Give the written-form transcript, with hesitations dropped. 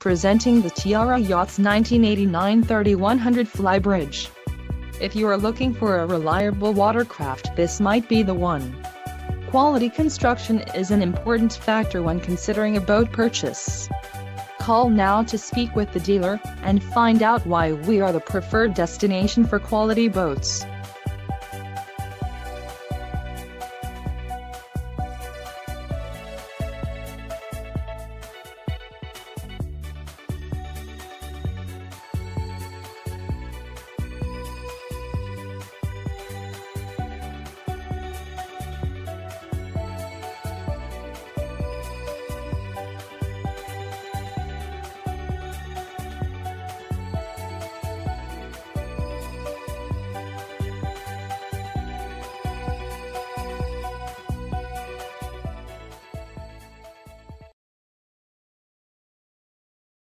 Presenting the Tiara Yachts 1989 3100 Flybridge. If you are looking for a reliable watercraft, this might be the one. Quality construction is an important factor when considering a boat purchase. Call now to speak with the dealer, and find out why we are the preferred destination for quality boats.